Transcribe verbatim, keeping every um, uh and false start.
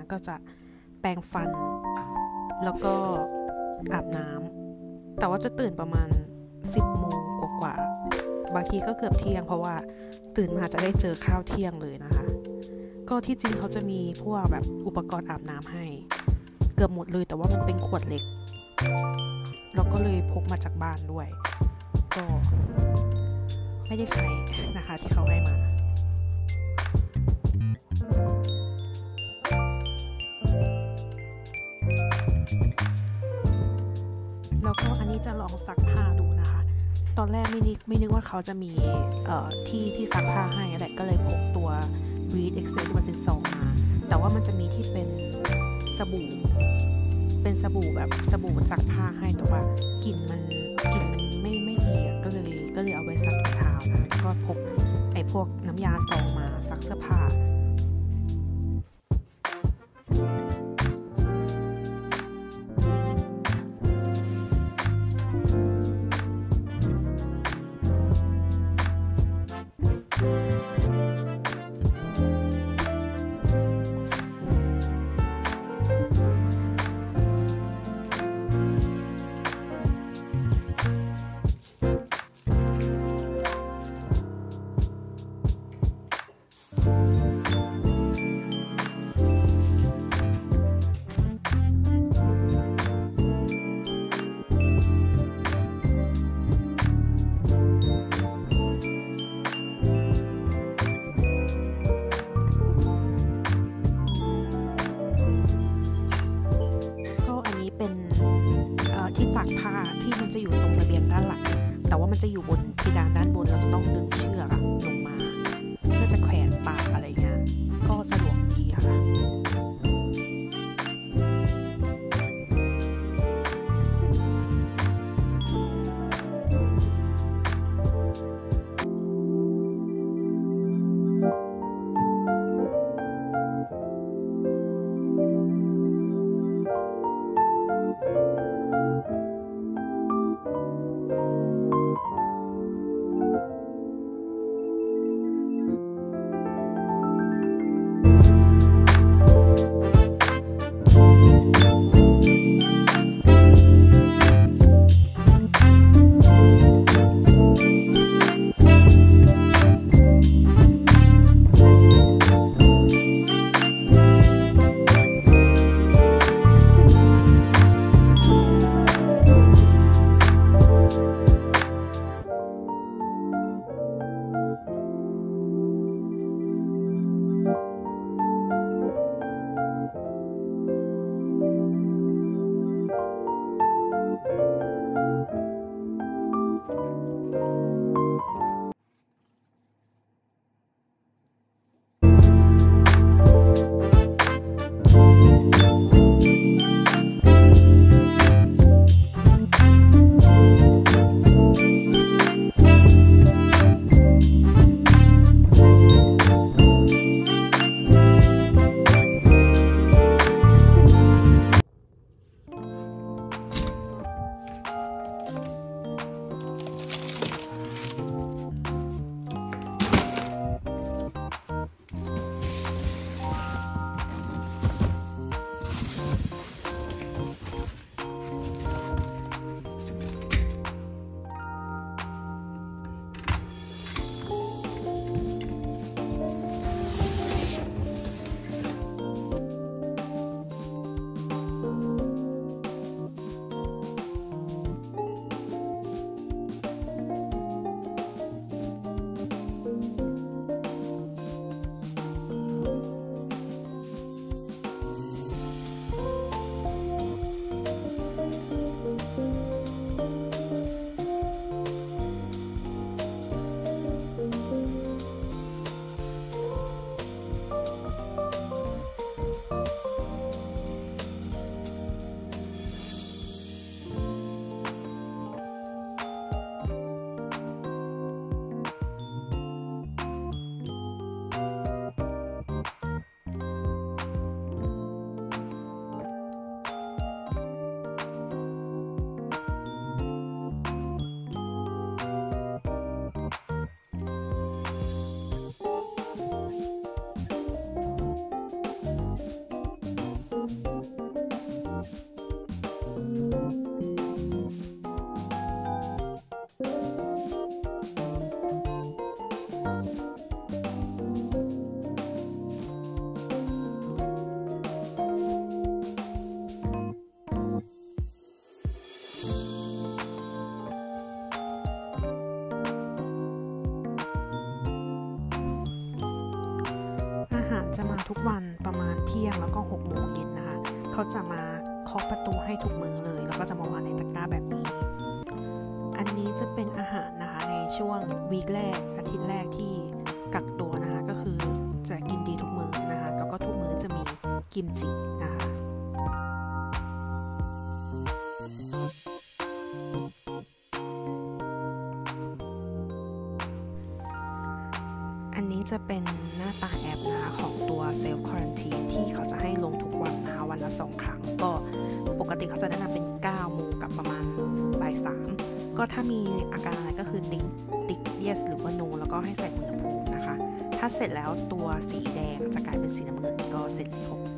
ก็จะแปรงฟันแล้วก็อาบน้ำแต่ว่าจะตื่นประมาณสิบโมงกว่าๆบางทีก็เกือบเที่ยงเพราะว่าตื่นมาจะได้เจอข้าวเที่ยงเลยนะคะก็ที่จริงเขาจะมีพวกแบบอุปกรณ์อาบน้ำให้เกือบหมดเลยแต่ว่ามันเป็นขวดเล็กเราก็เลยพกมาจากบ้านด้วยก็ไม่ได้ใช้นะคะที่เขาให้มาแล้วก็อันนี้จะลองซักผ้าดูนะคะตอนแรกไม่นึกไม่นึกว่าเขาจะมีเอ่อที่ที่ซักผ้าให้แหละก็เลยพกตัว Reed Excel ที่มันเป็นซองมาแต่ว่ามันจะมีที่เป็นสบู่เป็นสบู่แบบสบู่ซักผ้าให้แต่ว่ากลิ่นมันกลิ่นมันไม่ไม่ดีอ่ะก็เลยก็เลยเอาไว้ซักถุงเท้านะแล้วก็พกไอ้พวกน้ำยาซองมาซักเสื้อผ้าที่ตากผ้าที่มันจะอยู่ตรงระเบียงด้านหลังแต่ว่ามันจะอยู่บนเพดานด้านบนเราจะต้องดึงเชือกลงมาเพื่อจะแขวนตากอะไรเงี้ยก็สะดวกดีค่ะทุกวันประมาณเที่ยงแล้วก็หกโมงเย็นนะคะเขาจะมาเคาะประตูให้ทุกมื้อเลยแล้วก็จะมาวางในตะกร้าแบบนี้อันนี้จะเป็นอาหารนะคะในช่วงวีคแรกอาทิตย์แรกที่กักตัวนะคะก็คือจะกินดีทุกมื้อนะคะแล้วก็ทุกมื้อจะมีกิมจินะคะอันนี้จะเป็นหน้าตาแอปนะคะของตัวเซลฟ์ควอรันทีนที่เขาจะให้ลงทุกวันนะคะวันละสองครั้งก็ปกติเขาจะแนะนำเป็นเก้าโมงกับประมาณบ่ายสามก็ถ้ามีอาการอะไรก็คือติ๊กติ๊ก yes หรือว่า no แล้วก็ให้ใส่อุณหภูมินะคะถ้าเสร็จแล้วตัวสีแดงจะกลายเป็นสีน้ำเงินก็เสร็จแล้ว